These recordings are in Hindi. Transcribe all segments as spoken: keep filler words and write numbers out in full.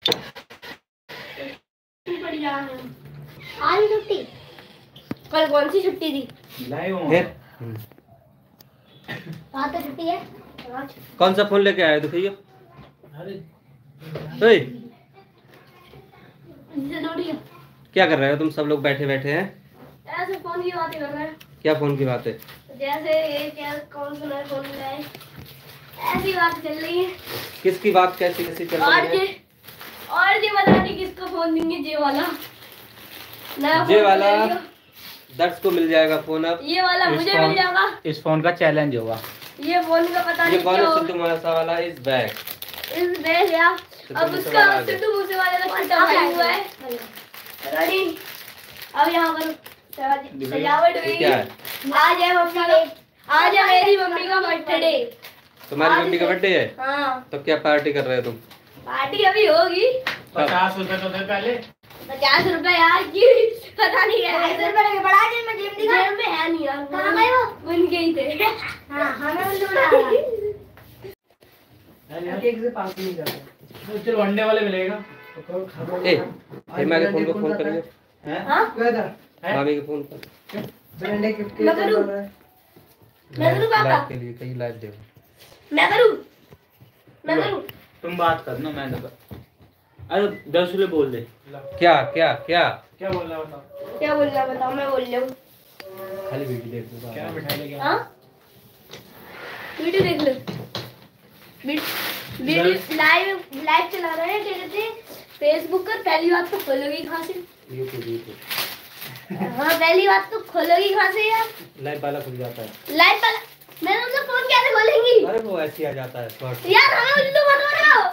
आज छुट्टी, कल कौन सी छुट्टी थी? फिर आज तो छुट्टी है। कौन सा फोन लेके आए दिखाइए। क्या कर रहे हो तुम सब लोग बैठे बैठे हैं? ऐसे फोन की बातें कर रहे हैं। क्या फोन की बात है? जैसे ये क्या कौन सा नया फोन लाए, ऐसी बात चल रही है। किसकी बात कैसी कैसी चल और रही है? ये और ये बता नहीं किसका फोन देंगे, जे वाला नया जे फोन वाला ले लियो। दर्श को मिल जाएगा फोन अब। ये वाला मुझे मिल जाएगा। इस फोन का चैलेंज होगा। ये फोन का पता ये नहीं कौन क्या है? हो- सिद्धू मूसेवाला वाला इस बैग। इस बेस या अब उसका सिद्धू मूसेवाला का छोटा भाई हुआ है। रेडी, अब यहाँ पर सजावट ये हुई। क्या है? आज है मम्मी का, आज है मेरी मम्मी का बर्थडे। तुम्हारी मम्मी का बर्थडे है? हाँ, तो क्या पार्टी कर रहे हो तुम? पार्टी अभी होगी। पचास रुपए तो दे पहले। पचास रुपए यार की पता नहीं है। पचास रुपए लगे बड़ा जेब में, जेब दिखा। जेब में है नहीं यार। कहाँ गए वो? बन गई थे। हाँ, हमें उल्लू बनाया। एक से पास नहीं करते। चलो वनडे वाले मिलेगा। ए, हेमा के फोन को फोन करिए। हैं? हाँ? मामी के फोन पर। मैं करूँ? मैं करूँ पापा? लाइव के लिए कहीं लाइव देखो। मैं करूँ? मैं करूँ? तुम बात करना, मैं ना अरे दस रुपए बोल दे। क्या क्या क्या क्या बोल रहा बताओ। क्या बोल रहा बताओ, मैं बोल रहा हूँ। खाली वीडियो देख लो। क्या मिठाई लेके आया? हाँ? वीडियो देख लो। वीडियो लाइव लाइव चला रहे हैं, क्या कहते हैं, फेसबुक पर। पहली बात तो खोलोगी कहाँ से? यूट्यूब यूट्यूब हाँ, पहली बात तो खोलोगी कहाँ से यार? लाइव वाला खुल जाता है। लाइव वाला मैं तुमसे फोन कैसे खोलेंगी अरे वो ऐसे ही आ जाता है शॉर्ट। यार? हमें उल्लू मत बनाओ।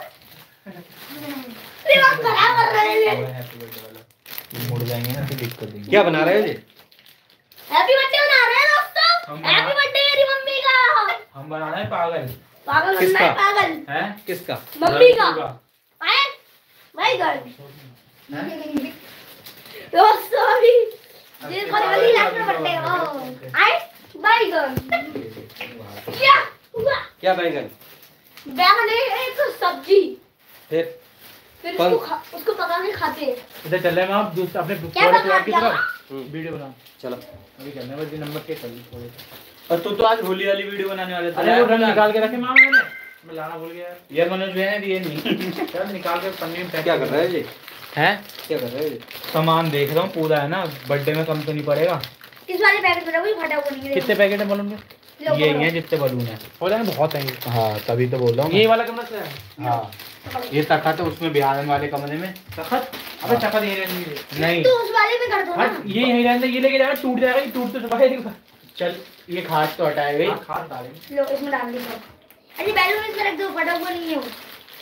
दिमाग खराब कर रहे हैं। हैप्पी बर्थडे वाला मुड़ जाएंगे ना तो दिक्कत देंगे। क्या बना रहे हो जी? हैप्पी बर्थडे मना रहे हैं दोस्तों। हम हैप्पी बर्थडे मेरी मम्मी का। हम बना रहे हैं पागल। पागल बनना किसका? है, पागल हैं? किसका? मम्मी का। लड़की आए भाई घर हैं? दोस्तों अभी ये कल लास्ट में बर्थडे हो। आए भाई घर क्या हुआ? क्या बैगन? बैगन है एक सब्जी। फिर फिर कौन? उसको खा, उसको पका के खाते हैं। इधर चल रहे हैं आप दूसरे अपने क्या थोड़े बना की दिया? तरफ हम्म, वीडियो बना। चलो। अभी करना है बस ये नंबर के कर थोड़े। और तू तो आज होली वाली वीडियो बनाने वाले थे। अरे वो रंग निकाल के रखे मामा मैंने। मैं लाना भूल गया। ये मनोज भैया ने दिए नहीं। चल निकाल के पन्नी में पैक। क्या कर रहे हो जी? हैं? क्या कर रहे हो जी? सामान देख रहा हूँ पूरा है ना, बर्थडे में कम तो नहीं पड़ेगा। किस वाले पैकेट में? वही फटा हुआ नहीं है। कितने पैकेट है बलून के? लो, ये पकड़ो। ही है जितने बलून है। हो जाएंगे बहुत हैं। हाँ तभी तो बोल रहा हूँ। ये वाला कमरा से है? हाँ ये तखत है उसमें बिहार वाले कमरे में। तखत? अबे तखत ये रहने दे। नहीं तो उस वाले में कर दो ना। हट, ये यही रहने दे, ये लेके जाएगा टूट जाएगा। ये टूट तो चुका। चल ये खाद तो हटाए गई। खाद डालेंगे। लो इसमें डाल दो। अरे बैलून इसमें रख दो, फटा हुआ नहीं है वो।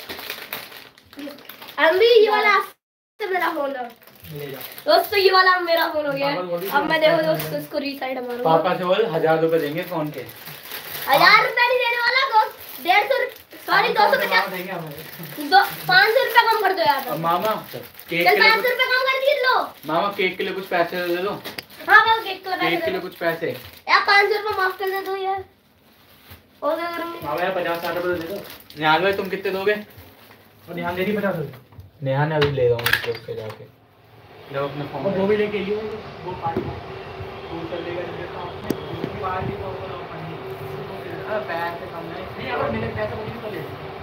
अम्मी ये वाला से मेरा फोन है ले जा। दोस्तों, ये वाला मेरा फोन हो गया है। अब मैं देखो दोस्तों इसको रीसाइड मारूंगा। पापा से बोल हजार रुपए देंगे फोन के। हजार रुपए नहीं देने वाला दोस्त, डेढ़ सौ सॉरी दो सौ पचास देंगे हमें। दो पाँच सौ रुपए कम कर दो यार। और मामा केक के चल लिए पाँच सौ कुछ, रुपए कम कर दिए लो। मामा केक के लिए कुछ पैसे दे दो। हाँ मैं केक के लिए केक के पैसे लिए दे कुछ पैसे। दो यार। पाँच सौ रुपए माफ कर दे दो यार। और क्या करूँगी? मामा यार पचास साठ रुपए दे दो। निहाल भाई तुम कितने दोगे? और ध्यान दे रही पचास रुपए। नेहा ने अभी ले रहा हूँ उसको उसके जाके जब अपने फोन वो भी लेके आइए वो पार्टी तू चल लेगा तो पार्टी को अरे पैसे कम है नहीं अगर मेरे पैसे मुझे तो ले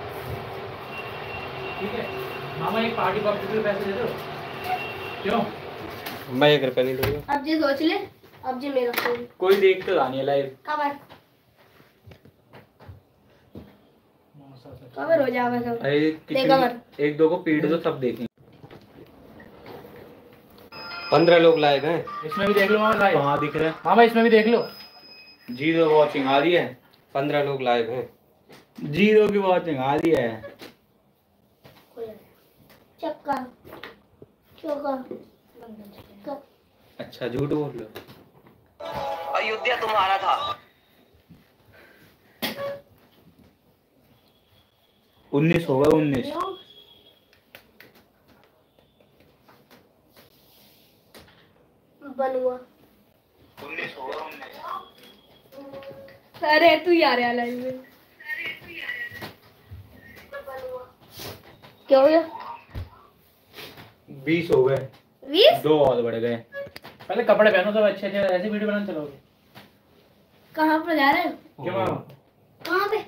ठीक है। मामा एक पार्टी बॉक्स के पैसे दे दो। क्यों? मैं एक रुपया नहीं दूंगा। अब जी सोच ले, अब जी मेरा फोन कोई देख तो नहीं है लाइव। कवर कवर हो जाएगा सब। अरे देखा मत। किसी एक दो को पीट दो सब देखें। पंद्रह लोग लाइव हैं। इसमें भी देख लो मामा लाइव। हाँ दिख रहा है मामा, इसमें भी देख लो। जीरो वॉचिंग आ रही है। पंद्रह लोग लाइव हैं। जीरो की वॉचिंग आ रही है। चक्का चौका अच्छा झूठ बोल रहे हो। अयोध्या तुम्हारा था। उन्नीस होगा उन्नीस। बनुआ उन्नीस होगा उन्नीस। अरे तू ही आ रहा है लाइव में। क्या हो गया? बीस हो गए। बीस? दो और बढ़ गए। पहले कपड़े पहनो सब अच्छे अच्छे, ऐसे वीडियो बनाने चलोगे। कहाँ पर जा रहे हो? क्यों मामा? कहाँ पे?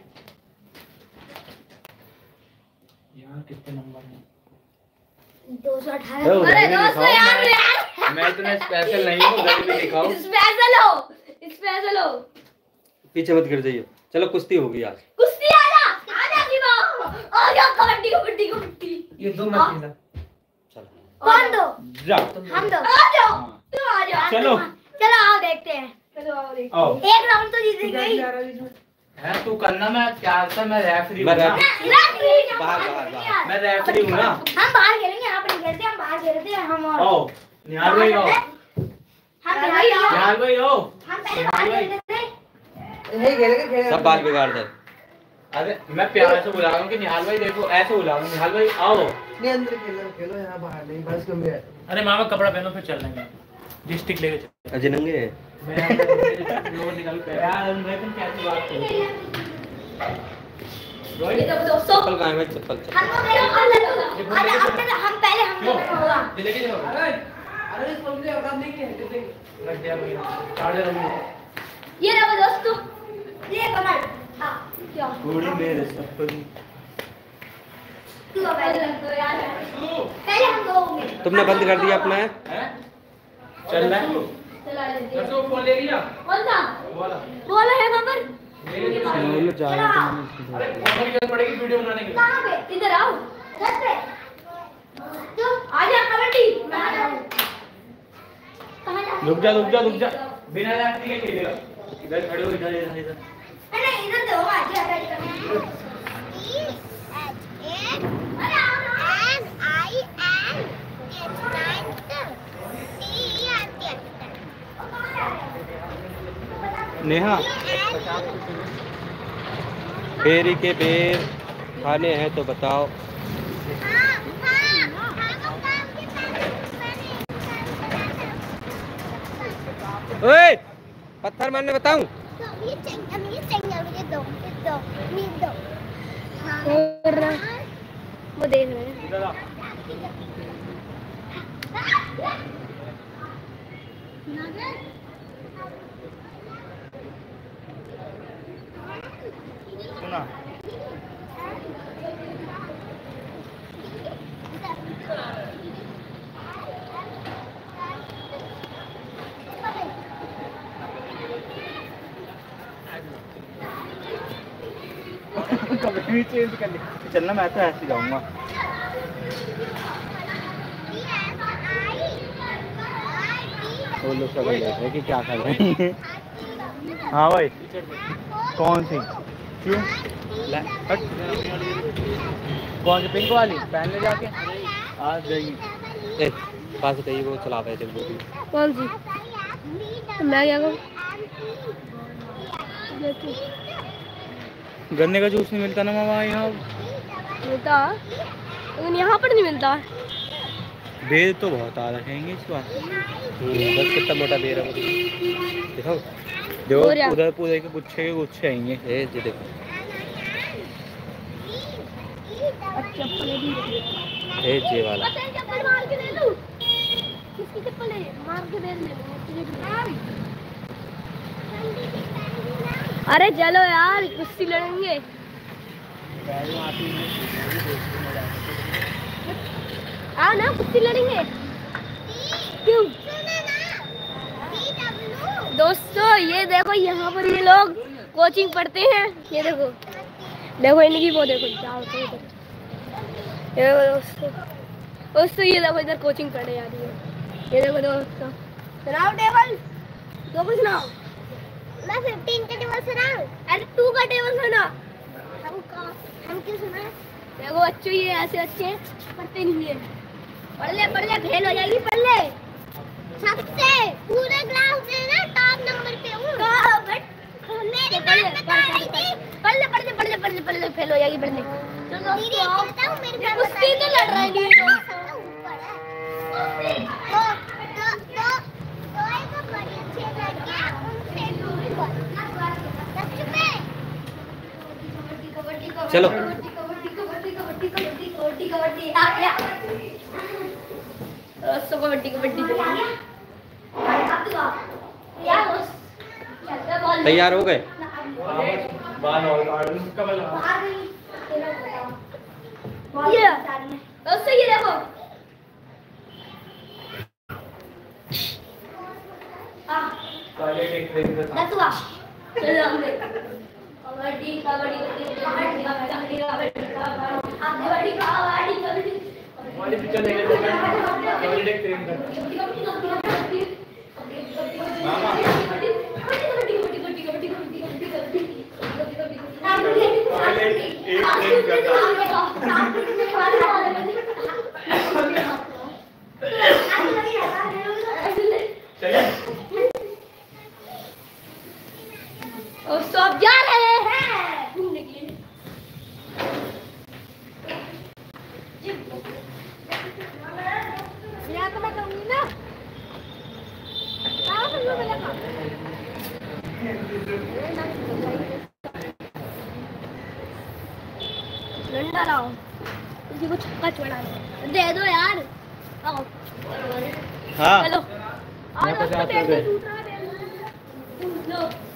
यार कितने नंबर हैं? दो सौ अठारह। अरे दोस्तों यार यार मैं इतना स्पेशल नहीं हूँ, उधर भी दिखाओ। स्पेशल हो, स्पेशल हो। पीछे मत गिर जाइए। चलो कुश्ती होगी आज। कुश्ती आजा, आजा की माँ, आजा कबड्डी कबड्डी कबड्डी। ये दो मैं खेला। चलो। कौन दो? जा। हम दो। आ जाओ, तुम आ जाओ। चलो। चलो आओ देखते हैं। चलो आओ देखते हैं। एक राउंड तो जीत गई। है तू करना, मैं क्या था, मैं रेफरी मैं हूँ ना। रेफरी। बाहर बाहर बाहर। मैं रेफरी हूँ ना। हम बाहर खेलेंगे, यहाँ पर नहीं खेलते, हम बाहर खेलते हैं हम और। ओ निहाल भाई आओ। हम निहाल आओ। निहाल भाई आओ। हम पहले बाहर खेलते थे। नहीं खेल के खेल। सब बाल बिगाड़ दे। अरे मैं प्यार से बुला रहा हूँ कि निहाल भाई देखो, ऐसे बुला रहा हूँ, निहाल भाई आओ। नहीं अंदर खेलो खेलो, यहाँ बाहर नहीं, बस कम है। अरे मामा कपड़ा पहनो फिर चल लेंगे। डिस्ट्रिक्ट लेके चल। अजय नंगे है। मैं लोग निकल पे यार, मैं तुम कैसी बात कर रहे हो? ये तो दोस्तों चप्पल कहाँ है भाई? चप्पल चप्पल। हम लोग मेरा कॉल लगेगा। अरे हम पहले हम पहले हम लोग होगा। ये लेके जाओ। अरे अरे इस पंखे अब नहीं खेलते। रख दिया भाई। चार्जर रख। ये देखो दोस्तों, ये कमल। हाँ क्या? थोड़ी मेरे चप्पल। तू पहले लगो यार। पहले हम दो होंगे। तुमने बंद कर दिया अपना? हैं? चल रहा है। चला लेते दसो फोन ले लिया। कौन सा? वाला। बोलो है खबर। बोलो जा रहा है। अरे फोन की जरूरत पड़ेगी वीडियो बनाने के लिए। कहाँ पे? इधर आओ। छत पे। तो आजा कबड्डी। कहाँ जा रहे हो? कहाँ जा रहे हो? रुक जा रुक जा रुक जा। बिना लाठी के खेलेगा। इधर खड़े हो, इधर इधर इधर। नहीं इधर दो आजा अटैच करना। अरे आओ ना। नेहा बेरी के बेर खाने हैं तो बताओ। ओए पत्थर मारने बताऊं? वो देख रहे हैं। इधर आ। सुना। कभी भी चेंज कर ले। चलना, मैं तो ऐसे जाऊंगा। वो लोग सब देख रहे हैं कि क्या कर रहे हैं। हाँ भाई कौन सी? क्यों? हट। कौन सी? पिंक वाली पहन ले जाके। आ जाइए। पास कहीं वो चला रहे थे वो भी। कौन सी? मैं क्या करूं? गन्ने का जूस नहीं मिलता ना मामा यहाँ? मिलता लेकिन यहाँ पर नहीं मिलता। बेर तो बहुत आ रखेंगे इस बार। बस कितना मोटा बेर है वो देखो। देखो उधर पूरे के गुच्छे के गुच्छे आएंगे। ये ये देखो। ये जे वाला। चप्पल मार के दे लूं। किसकी चप्पल है? मार के दे ले। अरे चलो यार कुश्ती लड़ेंगे। आओ ना कुश्ती लड़ेंगे। क्यों? दोस्तों ये देखो यहाँ पर ये लोग कोचिंग पढ़ते हैं। ये देखो देखो इनकी वो देखो जाओ तो इधर। ये देखो दोस्तों दोस्तों ये देखो इधर कोचिंग पढ़े जा रही है। ये देखो दोस्तों सुनाओ टेबल दो कुछ सुनाओ। मैं फिफ्टीन का टेबल सुनाऊं? अरे टू का टेबल सुना। हम का हम क्यों सुना? देखो अच्छे ये ऐसे अच्छे पढ़ते नहीं है। पढ़ ले पढ़ ले फेल हो जाएगी। पढ़ ले सबसे पूरे क्लास में ना टॉप नंबर पे हूं। कहां बट मेरी बात बता रही थी। पढ़ ले पढ़ ले पढ़ ले पढ़ ले पढ़ ले फेल हो जाएगी। पढ़ ले चलो दोस्तों आओ। मेरी बात कुश्ती तो लड़ रही है दोस्तों। तो तो तो तो एक बड़ी अच्छी लड़की उनसे दूर कर। चलो कबड्डी कबड्डी कबड्डी कबड्डी कबड्डी कबड्डी कबड्डी आ गया। दोस्तों कबड्डी कबड्डी तैयार हो गए? बाल और काट कब लगा ये दोस्तों ये देखो पहले एक ट्रेन का था दसवा चलो हम देख कबड्डी कबड्डी कबड्डी कबड्डी कबड्डी कबड्डी कबड्डी हमारे पिक्चर देखे तो पहले एक ट्रेन का मामा पहले एक ट्रेन का चलिए और सब जा रहे हैं घूमने के लिए यहाँ तो मैं कहूँगी ना डंडा लाओ किसी को छक्का चढ़ा दे दो यार आओ हाँ चलो मैं पचास रुपए लो